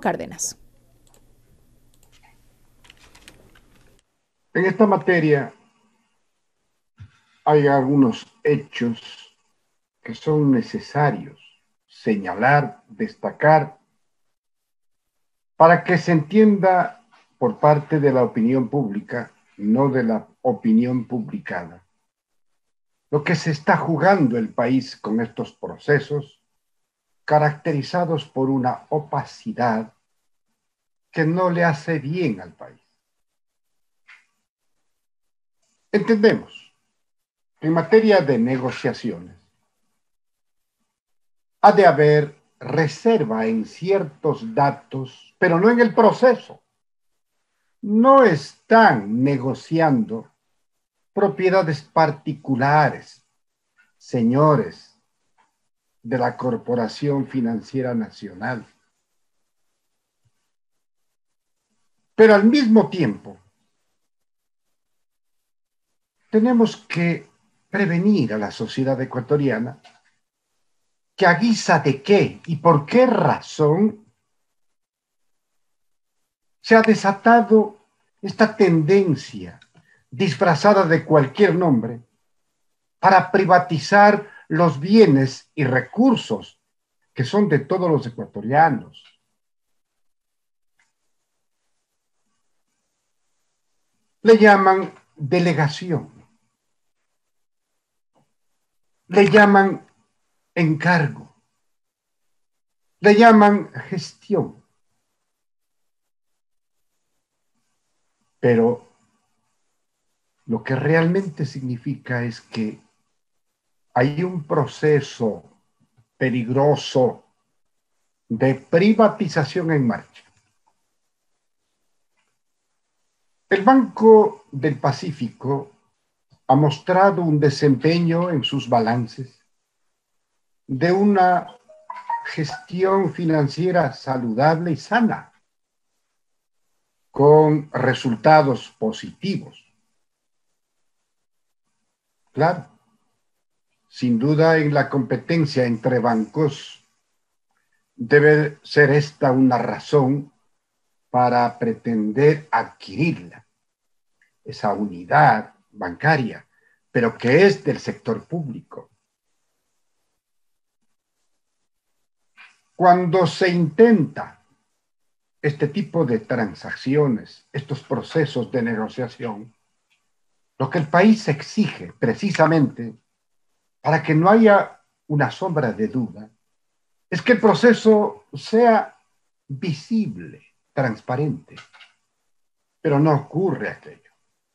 Cárdenas. En esta materia hay algunos hechos que son necesarios señalar, destacar, para que se entienda por parte de la opinión pública, no de la opinión publicada, lo que se está jugando el país con estos procesos caracterizados por una opacidad que no le hace bien al país. Entendemos que en materia de negociaciones ha de haber reserva en ciertos datos, pero no en el proceso. No están negociando propiedades particulares, señores de la Corporación Financiera Nacional. Pero al mismo tiempo, tenemos que prevenir a la sociedad ecuatoriana que a guisa de qué y por qué razón se ha desatado esta tendencia disfrazada de cualquier nombre para privatizar los bienes y recursos que son de todos los ecuatorianos. Le llaman delegación, le llaman encargo, le llaman gestión, pero lo que realmente significa es que hay un proceso peligroso de privatización en marcha. El Banco del Pacífico ha mostrado un desempeño en sus balances de una gestión financiera saludable y sana, con resultados positivos. Claro, sin duda en la competencia entre bancos debe ser esta una razón para pretender adquirirla, esa unidad bancaria, pero que es del sector público. Cuando se intenta este tipo de transacciones, estos procesos de negociación, lo que el país exige precisamente para que no haya una sombra de duda es que el proceso sea visible, transparente, pero no ocurre aquello.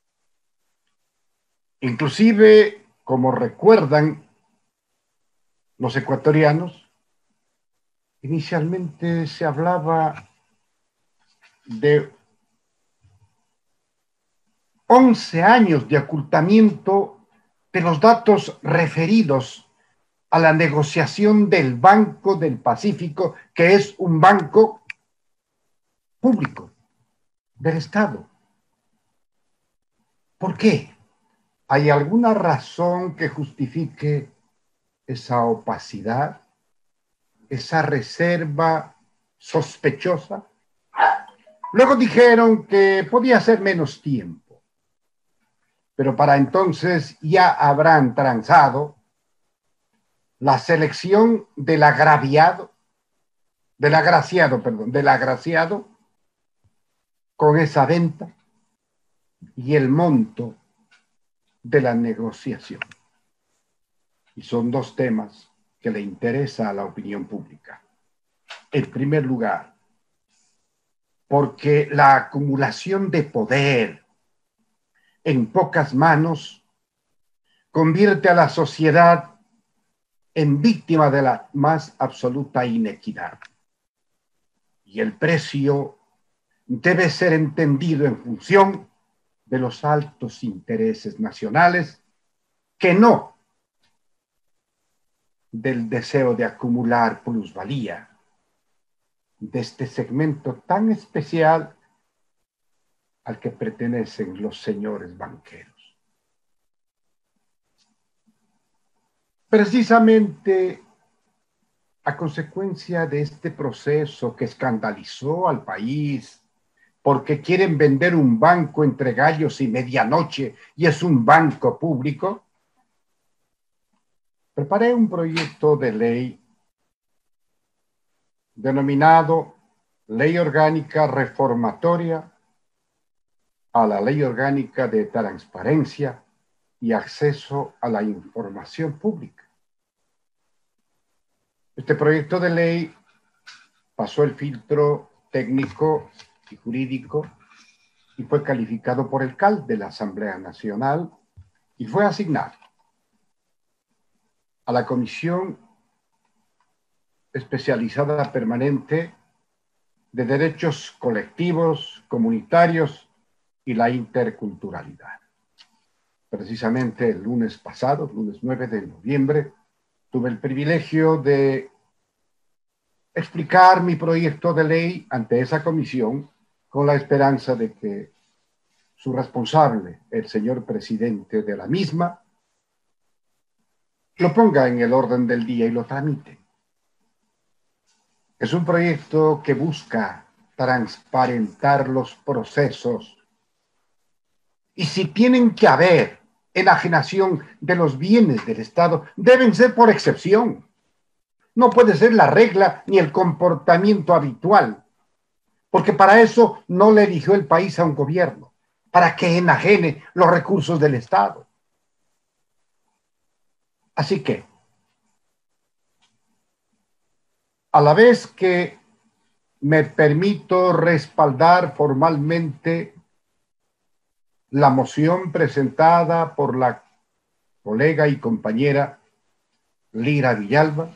Inclusive, como recuerdan los ecuatorianos, inicialmente se hablaba de 11 años de ocultamiento de los datos referidos a la negociación del Banco del Pacífico, que es un banco público del Estado. ¿Por qué? ¿Hay alguna razón que justifique esa opacidad, esa reserva sospechosa? Luego dijeron que podía ser menos tiempo, pero para entonces ya habrán transado la selección del agraciado con esa venta y el monto de la negociación. Y son dos temas que le interesa a la opinión pública. En primer lugar, porque la acumulación de poder en pocas manos convierte a la sociedad en víctima de la más absoluta inequidad. Y el precio debe ser entendido en función de los altos intereses nacionales, que no del deseo de acumular plusvalía de este segmento tan especial al que pertenecen los señores banqueros. Precisamente a consecuencia de este proceso que escandalizó al país, porque quieren vender un banco entre gallos y medianoche y es un banco público, preparé un proyecto de ley denominado Ley Orgánica Reformatoria a la Ley Orgánica de Transparencia y Acceso a la Información Pública. Este proyecto de ley pasó el filtro técnico y jurídico y fue calificado por el CAL de la Asamblea Nacional y fue asignado a la Comisión Especializada Permanente de Derechos Colectivos, Comunitarios y la Interculturalidad. Precisamente el lunes pasado, lunes 9 de noviembre, tuve el privilegio de explicar mi proyecto de ley ante esa comisión con la esperanza de que su responsable, el señor presidente de la misma, lo ponga en el orden del día y lo tramite. Es un proyecto que busca transparentar los procesos y si tienen que haber enajenación de los bienes del Estado, deben ser por excepción. No puede ser la regla ni el comportamiento habitual, porque para eso no le eligió el país a un gobierno, para que enajene los recursos del Estado. Así que, a la vez que me permito respaldar formalmente la moción presentada por la colega y compañera Lira Villalba,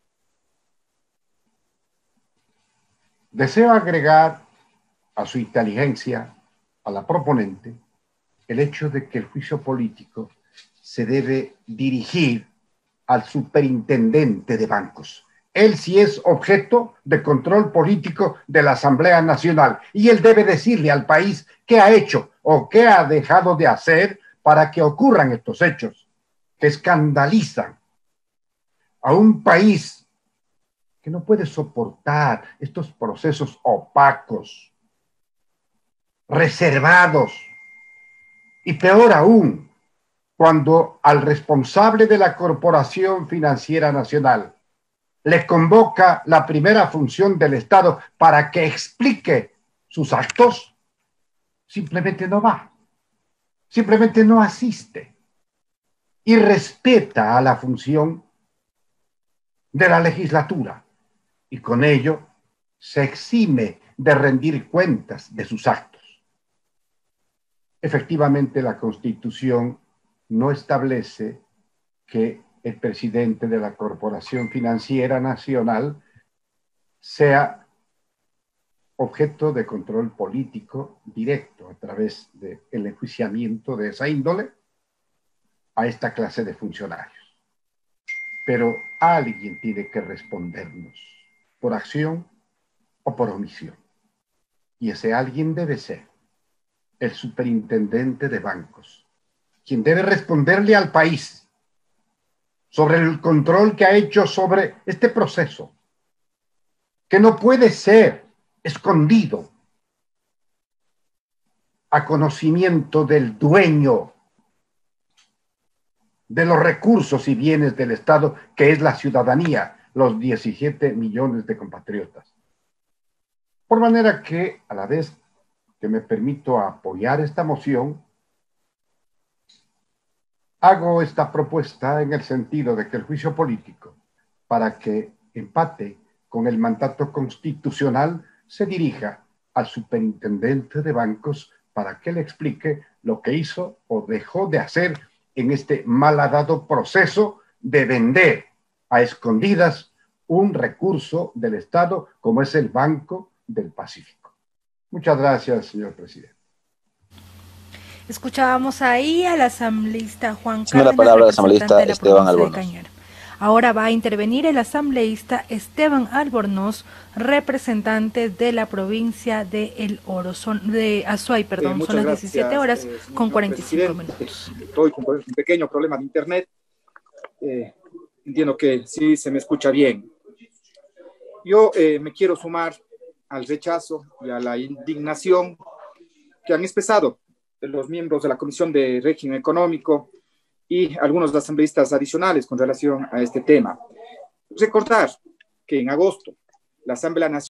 deseo agregar a su inteligencia, a la proponente, el hecho de que el juicio político se debe dirigir al superintendente de bancos. Él sí es objeto de control político de la Asamblea Nacional y él debe decirle al país qué ha hecho o qué ha dejado de hacer para que ocurran estos hechos que escandalizan a un país que no puede soportar estos procesos opacos, reservados y peor aún, cuando al responsable de la Corporación Financiera Nacional le convoca la primera función del Estado para que explique sus actos, simplemente no va, simplemente no asiste y respeta a la función de la legislatura y con ello se exime de rendir cuentas de sus actos. Efectivamente, la Constitución no establece que el presidente de la Corporación Financiera Nacional sea objeto de control político directo a través del enjuiciamiento de esa índole a esta clase de funcionarios. Pero alguien tiene que respondernos por acción o por omisión. Y ese alguien debe ser el superintendente de bancos, quien debe responderle al país sobre el control que ha hecho sobre este proceso, que no puede ser escondido a conocimiento del dueño de los recursos y bienes del Estado, que es la ciudadanía, los 17 millones de compatriotas. Por manera que, a la vez que me permito apoyar esta moción, hago esta propuesta en el sentido de que el juicio político, para que empate con el mandato constitucional, se dirija al superintendente de bancos para que le explique lo que hizo o dejó de hacer en este malhadado proceso de vender a escondidas un recurso del Estado como es el Banco del Pacífico. Muchas gracias, señor presidente. Escuchábamos ahí al asambleísta Juan Tiene la Cárdenas, palabra el asambleísta representante de la Esteban provincia de Albornoz. Cañar. Ahora va a intervenir el asambleísta Esteban Albornoz, representante de la provincia de El Oro, de Azuay, perdón, son las 17 horas con 45 minutos. Estoy con un pequeño problema de internet. Entiendo que sí se me escucha bien. Yo me quiero sumar al rechazo y a la indignación que han expresado los miembros de la Comisión de Régimen Económico y algunos asambleístas adicionales con relación a este tema. Recordar que en agosto la Asamblea Nacional